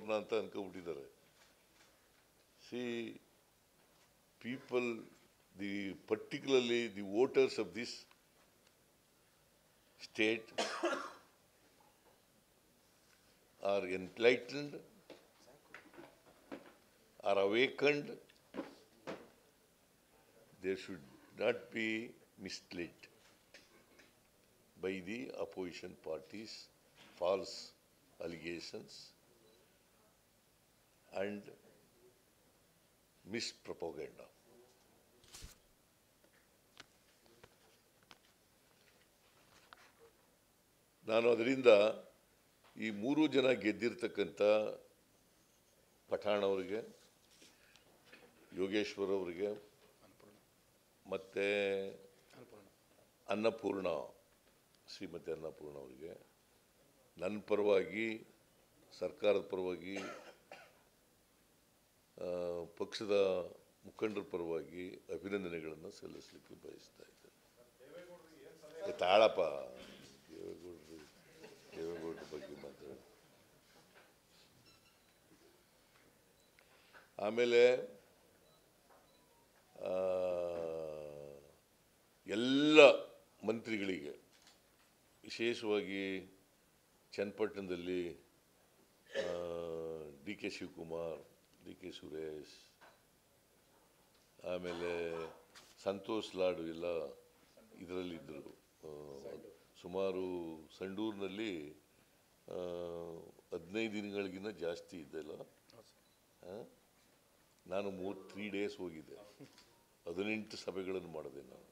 ಸಂಪೂರ್ಣ ಅಂತ ಅನ್ಕೊಂಡ್ಬಿಟ್ಟಿದ್ದಾರೆ. See people, particularly the voters of this state are enlightened, are awakened. They should not be misled by the opposition parties' false allegations and mispropaganda. ನಾನು ಅದರಿಂದ ಈ ಮೂರು ಜನ ಗೆದ್ದಿರ್ತಕ್ಕಂಥ ಪಠಾಣ್ ಅವರಿಗೆ, ಯೋಗೇಶ್ವರ್ ಅವರಿಗೆ ಮತ್ತು ಅನ್ನಪೂರ್ಣ, ಶ್ರೀಮತಿ ಅನ್ನಪೂರ್ಣ ಅವರಿಗೆ ನನ್ನ ಪರವಾಗಿ, ಸರ್ಕಾರದ ಪರವಾಗಿ, ಪಕ್ಷದ ಮುಖಂಡರ ಪರವಾಗಿ ಅಭಿನಂದನೆಗಳನ್ನು ಸಲ್ಲಿಸಲಿಕ್ಕೆ ಬಯಸ್ತಾ ಇದ್ದೇನೆ. ತಾಳಪ್ಪ, ದೇವೇಗೌಡರ ಬಗ್ಗೆ ಮಾತಾಡ. ಆಮೇಲೆ ಎಲ್ಲ ಮಂತ್ರಿಗಳಿಗೆ, ವಿಶೇಷವಾಗಿ ಚನ್ನಪಟ್ಟಣದಲ್ಲಿ D K Shivakumar, D K Suresh, ಆಮೇಲೆ ಸಂತೋಷ್ ಲಾಡು ಎಲ್ಲ ಇದರಲ್ಲಿದ್ದರು. ಸುಮಾರು ಸಂಡೂರಿನಲ್ಲಿ 15 ದಿನಗಳಿಗಿಂತ ಜಾಸ್ತಿ ಇದ್ದಲ್ಲ. ನಾನು 3 ಡೇಸ್ ಹೋಗಿದ್ದೆ, 18 ಸಭೆಗಳನ್ನು ಮಾಡಿದೆ. ನಾನು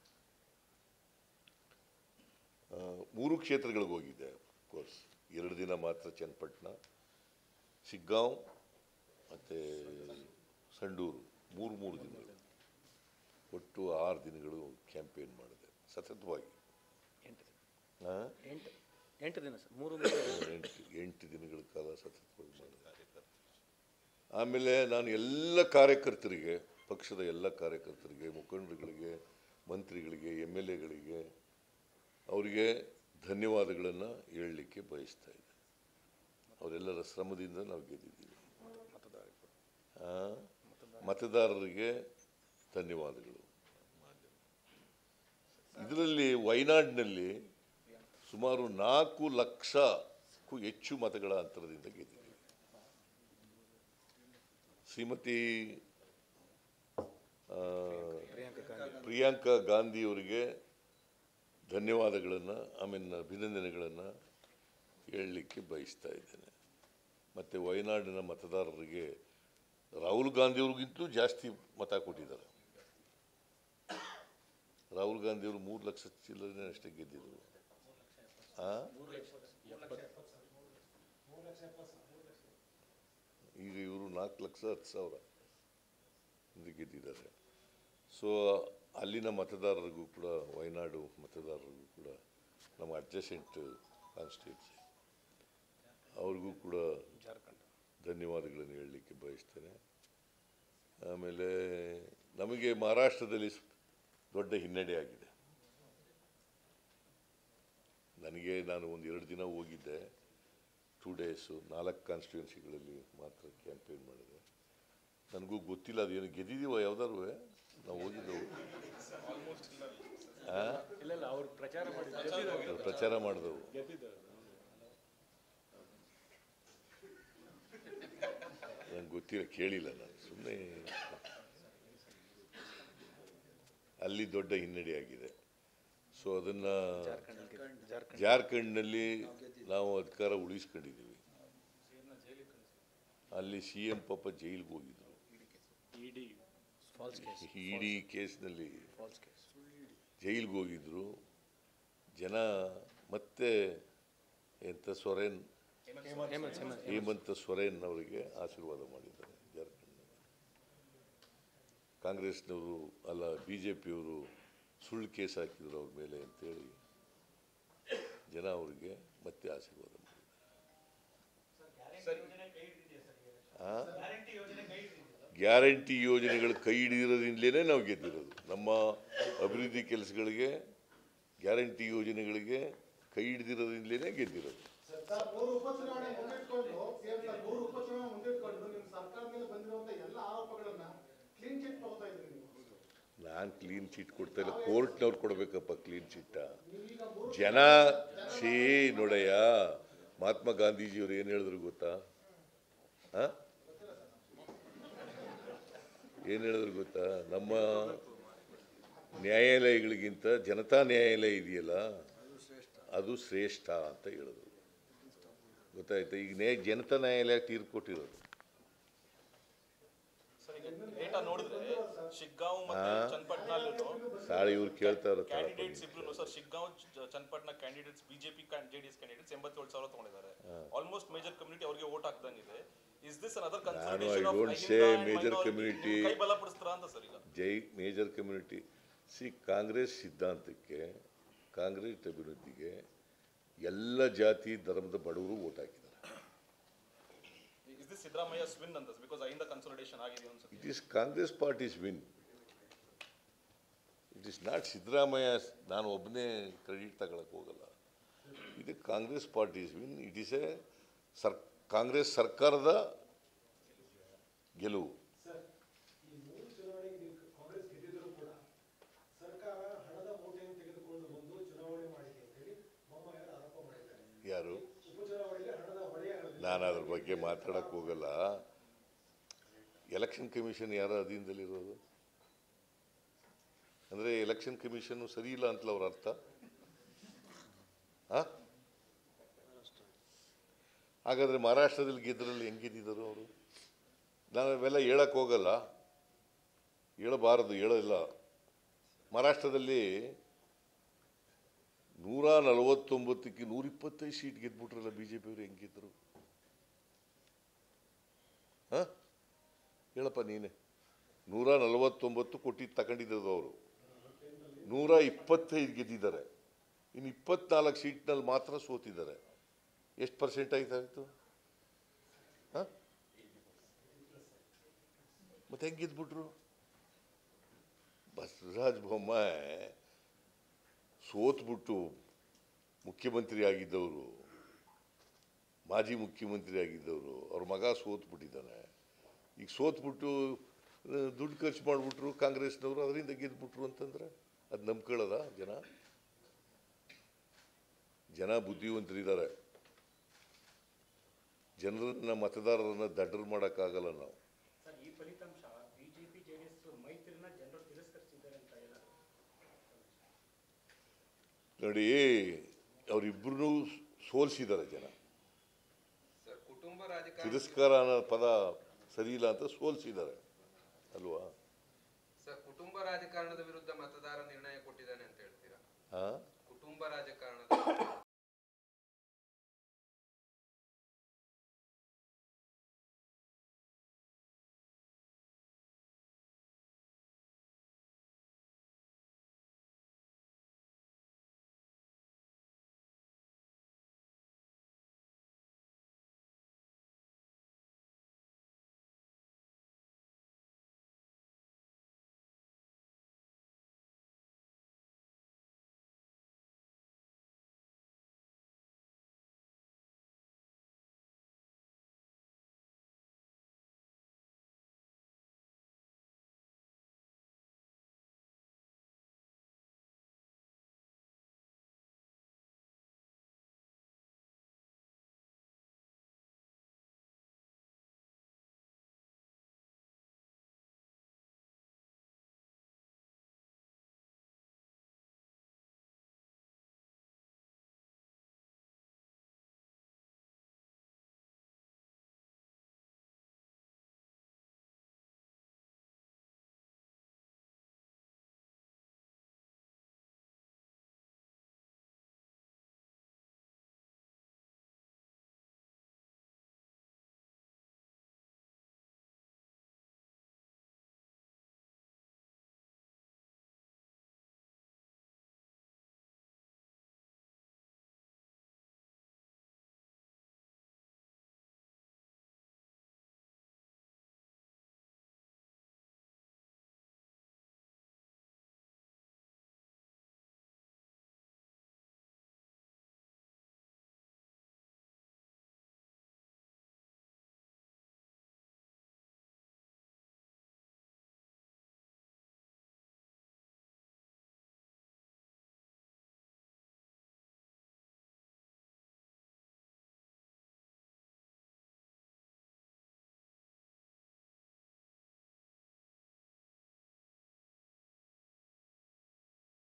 3 ಕ್ಷೇತ್ರಗಳಿಗೆ ಹೋಗಿದ್ದೆ. ಕೋರ್ಸ್ 2 ದಿನ ಮಾತ್ರ ಚನ್ನಪಟ್ಟಣ, ಶಿಗ್ಗಾಂವ್ ಮತ್ತು ಸಂಡೂರು, 3 ದಿನಗಳು, ಒಟ್ಟು 6 ದಿನಗಳು ಕ್ಯಾಂಪೇನ್ ಮಾಡಿದೆ ಸತತವಾಗಿ. 8 ದಿನಗಳ ಕಾಲ ಸತತವಾಗಿ ಮಾಡಿದೆ. ಆಮೇಲೆ ನಾನು ಎಲ್ಲ ಕಾರ್ಯಕರ್ತರಿಗೆ, ಪಕ್ಷದ ಎಲ್ಲ ಕಾರ್ಯಕರ್ತರಿಗೆ, ಮುಖಂಡರುಗಳಿಗೆ, ಮಂತ್ರಿಗಳಿಗೆ, MLAಗಳಿಗೆ ಅವರಿಗೆ ಧನ್ಯವಾದಗಳನ್ನು ಹೇಳಲಿಕ್ಕೆ ಬಯಸ್ತಾ ಇದ್ದೆ. ಅವರೆಲ್ಲರ ಶ್ರಮದಿಂದ ನಾವು ಗೆದ್ದಿದ್ದೀವಿ. ಮತದಾರರಿಗೆ ಧನ್ಯವಾದಗಳು. ಇದರಲ್ಲಿ ವಯನಾಡಿನಲ್ಲಿ ಸುಮಾರು 4 ಲಕ್ಷಕ್ಕೂ ಹೆಚ್ಚು ಮತಗಳ ಅಂತರದಿಂದ ಗೆದ್ದಿದ್ದೀವಿ. ಶ್ರೀಮತಿ ಪ್ರಿಯಾಂಕಾ ಗಾಂಧಿ ಅವರಿಗೆ ಧನ್ಯವಾದಗಳನ್ನು, ಆಮೇಲೆ ಅಭಿನಂದನೆಗಳನ್ನು ಹೇಳಲಿಕ್ಕೆ ಬಯಸ್ತಾ ಇದ್ದೇನೆ. ಮತ್ತು ವಯನಾಡಿನ ಮತದಾರರಿಗೆ ರಾಹುಲ್ ಗಾಂಧಿಯವ್ರಿಗಿಂತಲೂ ಜಾಸ್ತಿ ಮತ ಕೊಟ್ಟಿದ್ದಾರೆ. ರಾಹುಲ್ ಗಾಂಧಿಯವರು 3 ಲಕ್ಷ ಚಿಲ್ಲರೆ ಅಷ್ಟೇ ಗೆದ್ದಿದ್ರು. ಈಗ ಇವರು 4,10,000 ಗೆದ್ದಿದ್ದಾರೆ. ಸೊ ಅಲ್ಲಿನ ಮತದಾರರಿಗೂ ಕೂಡ, ವಯನಾಡು ಮತದಾರರಿಗೂ ಕೂಡ, ನಮ್ಮ ಅಡ್ಜಸೆಂಟ್ ಕಾನ್ಸ್ಟಿಟ್ಯೂನ್ಸಿ ಅವ್ರಿಗೂ ಕೂಡ ಧನ್ಯವಾದಗಳನ್ನು ಹೇಳಲಿಕ್ಕೆ ಬಯಸ್ತೇನೆ. ಆಮೇಲೆ ನಮಗೆ ಮಹಾರಾಷ್ಟ್ರದಲ್ಲಿ ದೊಡ್ಡ ಹಿನ್ನಡೆ ಆಗಿದೆ. ನಾನು 1-2 ದಿನ ಹೋಗಿದ್ದೆ, 2 ಡೇಸು, 4 ಕಾನ್ಸ್ಟಿಟ್ಯೂನ್ಸಿಗಳಲ್ಲಿ ಮಾತ್ರ ಕ್ಯಾಂಪೇನ್ ಮಾಡಿದೆ. ನನಗೂ ಗೊತ್ತಿಲ್ಲ ಅದೇನು ಗೆದ್ದಿದ್ದೀವ ಯಾವ್ದಾರು ನಾವು ಹೋಗಿದ್ದೆವು. ಪ್ರಚಾರ ಮಾಡಿದೆವು. ನಂಗೆ ಗೊತ್ತಿಲ್ಲ, ಕೇಳಿಲ್ಲ ನಾನು, ಸುಮ್ಮನೆ. ಅಲ್ಲಿ ದೊಡ್ಡ ಹಿನ್ನಡೆ ಆಗಿದೆ. ಸೊ ಅದನ್ನು ಜಾರ್ಖಂಡ್ನಲ್ಲಿ ನಾವು ಅಧಿಕಾರ ಉಳಿಸ್ಕೊಂಡಿದ್ದೀವಿ. ಅಲ್ಲಿ CM ಪಾಪ ಜೈಲಿಗೆ ಹೋಗಿದ್ರು. ಇಡಿ ಕೇಸ್ನಲ್ಲಿ ಜೈಲಿಗೆ ಹೋಗಿದ್ರು. ಜನ ಮತ್ತೆ ಹೇಮಂತ್ ಸೊರೇನ್ ಅವರಿಗೆ ಆಶೀರ್ವಾದ ಮಾಡಿದ್ದಾರೆ ಜಾರ್ಖಂಡ್ನಲ್ಲಿ. ಕಾಂಗ್ರೆಸ್ನವರು ಅಲ್ಲ, BJPಯವರು ಸುಳ್ಳು ಕೇಸ್ ಹಾಕಿದ್ರು ಅವ್ರ ಮೇಲೆ ಅಂತೇಳಿ ಜನ ಅವರಿಗೆ ಮತ್ತೆ ಆಶೀರ್ವಾದ ಮಾಡಿದ್ದಾರೆ. ಗ್ಯಾರಂಟಿ ಯೋಜನೆಗಳು ಕೈ ಹಿಡಿದಿರೋದ್ರಿಂದಲೇ ನಾವು ಗೆದ್ದಿರೋದು. ನಮ್ಮ ಅಭಿವೃದ್ಧಿ ಕೆಲಸಗಳಿಗೆ, ಗ್ಯಾರಂಟಿ ಯೋಜನೆಗಳಿಗೆ ಕೈ ಹಿಡಿದಿರೋದ್ರಿಂದಲೇ ಗೆದ್ದಿರೋದು. ನಾನು ಕ್ಲೀನ್ ಚಿಟ್ ಕೊಡ್ತಾ ಇಲ್ಲ, ಕೋರ್ಟ್ನವ್ರು ಕೊಡಬೇಕಪ್ಪ ಕ್ಲೀನ್ ಚಿಟ್ಟ. ಜನ ನೋಡಯ್ಯ, ಮಹಾತ್ಮ ಗಾಂಧೀಜಿಯವರು ಏನು ಹೇಳಿದ್ರು ಗೊತ್ತಾ? ಏನು ಹೇಳಿದ್ರು ಗೊತ್ತಾ? ನಮ್ಮ ನ್ಯಾಯಾಲಯಗಳಿಗಿಂತ ಜನತಾ ನ್ಯಾಯಾಲಯ ಇದೆಯಲ್ಲ ಅದು ಶ್ರೇಷ್ಠ ಅಂತ ಹೇಳಿದ್ರು. ಗೊತ್ತಾಯ್ತಾ? ಈಗ ಜನತಾ ನ್ಯಾಯಾಲಯ ತೀರ್ಪು ಕೊಟ್ಟಿರೋದು. ಸಾಳಿ ಇವ್ರು ಕೇಳ್ತಾ ಇರೋ ಕ್ಯಾಂಡಿಡೇಟ್ಸ್ ಇಬ್ರು sir, Shiggaon Channapatna candidates BJP JDS candidates 87,000 ತಗೊಂಡಿದ್ದಾರೆ. ಆಲ್ಮೋಸ್ಟ್ ಮೇಜರ್ ಕಮ್ಯುನಿಟಿ ಅವರಿಗೆ ವೋಟ್ ಹಾಕ್ದಂಗಿದೆ. Is this another consultation of major community ಕೈ ಬಲಪಡಿಸ್ತಾರ ಅಂತ ಸರ್? ಈಗ ಮೇಜರ್ ಕಮ್ಯುನಿಟಿ ಕಾಂಗ್ರೆಸ್ ಸಿದ್ಧಾಂತಕ್ಕೆ, ಕಾಂಗ್ರೆಸ್ ಅಭಿವೃದ್ಧಿಗೆ ಎಲ್ಲ ಜಾತಿ ಧರ್ಮದ ಬಡವರು ವೋಟ್ ಹಾಕಿದ್ದಾರೆ. Is this Siddaramaiya's win ಅಂತ? Because ಅಯಿಂದ ಕನ್ಸಲ್ಟೇಷನ್ ಆಗಿದೆ ಅನ್ಸುತ್ತೆ. It is Congress party's win. It is not Siddaramaiah. ನಾನು ಒಬ್ಬನೇ ಕ್ರೆಡಿಟ್ ತಗೊಳಕ್ಕೆ ಹೋಗಲ್ಲ. ಇದು Congress party's win. It is a Congress ಸರ್ಕಾರದ ಗೆಲುವು. ಯಾರು? ನಾನು ಅದ್ರ ಬಗ್ಗೆ ಮಾತಾಡಕ್ಕೆ ಹೋಗಲ್ಲ. ಎಲೆಕ್ಷನ್ ಕಮಿಷನ್ ಯಾರ ಅಧೀನದಲ್ಲಿರೋದು? ಅಂದರೆ ಎಲೆಕ್ಷನ್ ಕಮಿಷನ್ ಸರಿ ಇಲ್ಲ ಅಂತಲ್ಲ ಅವ್ರ ಅರ್ಥ? ಹಾಗಾದರೆ ಮಹಾರಾಷ್ಟ್ರದಲ್ಲಿ ಗೆದ್ದರಲ್ಲಿ ಹೆಂಗೆ ಗೆದ್ದಿದ್ದರು ಅವರು? ನಾನು ಅವೆಲ್ಲ ಹೇಳಕ್ಕೆ ಹೋಗಲ್ಲ, ಹೇಳಬಾರದು, ಹೇಳಲ್ಲ. ಮಹಾರಾಷ್ಟ್ರದಲ್ಲಿ 149ಕ್ಕೆ 125 ಸೀಟ್ ಗೆದ್ಬಿಟ್ರಲ್ಲ ಬಿ ಜೆ ಪಿಯವರು. ಹೆಂಗೆ ಗೆದ್ದರು? ಹೇಳಪ್ಪ ನೀನೆ. 149 ಕೊಟ್ಟಿದ್ದು ತಗೊಂಡಿದ್ದು ಅವರು, 125 ಗೆದ್ದಿದ್ದಾರೆ. ಇನ್ನು 24 ಸೀಟ್ನಲ್ಲಿ ಮಾತ್ರ ಸೋತಿದ್ದಾರೆ. ಎಷ್ಟು % ಆಯ್ತಾಯಿತು? ಮತ್ತೆ ಹೆಂಗೆ ಗೆದ್ಬಿಟ್ರು? ಬಸವರಾಜ ಬೊಮ್ಮಾಯಿ ಸೋತ್ಬಿಟ್ಟು ಮುಖ್ಯಮಂತ್ರಿ ಆಗಿದ್ದವರು, ಮಾಜಿ ಮುಖ್ಯಮಂತ್ರಿ ಆಗಿದ್ದವರು, ಅವ್ರ ಮಗ ಸೋತ್ಬಿಟ್ಟಿದ್ದಾನೆ. ಈಗ ಸೋತ್ಬಿಟ್ಟು ದುಡ್ಡು ಖರ್ಚು ಮಾಡಿಬಿಟ್ರು ಕಾಂಗ್ರೆಸ್ನವರು, ಅದರಿಂದ ಗೆದ್ಬಿಟ್ರು ಅಂತಂದರೆ ಅದು ನಂಬ್ಕೊಳ್ಳೋದ ಜನ? ಜನ ಬುದ್ಧಿವಂತರಿದ್ದಾರೆ. ಜನರನ್ನ, ಮತದಾರರನ್ನ ದಡ್ಡರು ಮಾಡೋಕ್ಕಾಗಲ್ಲ ನಾವು. ನೋಡಿ, ಅವರಿಬ್ಬರೂ ಸೋಲಿಸಿದ್ದಾರೆ ಜನ. ತಿರಸ್ಕಾರ ಅನ್ನೋ ಪದ ಸರಿ ಇಲ್ಲ ಅಂತ ಸೋಲಿಸಿದ್ದಾರೆ ಅಲ್ವಾ? ಕುಟುಂಬ ರಾಜಕಾರಣದ ವಿರುದ್ಧ ಮತದಾರ ನಿರ್ಣಯ ಕೊಟ್ಟಿದ್ದಾನೆ ಅಂತ ಹೇಳ್ತೀರಾ? ಕುಟುಂಬ ರಾಜಕಾರಣದ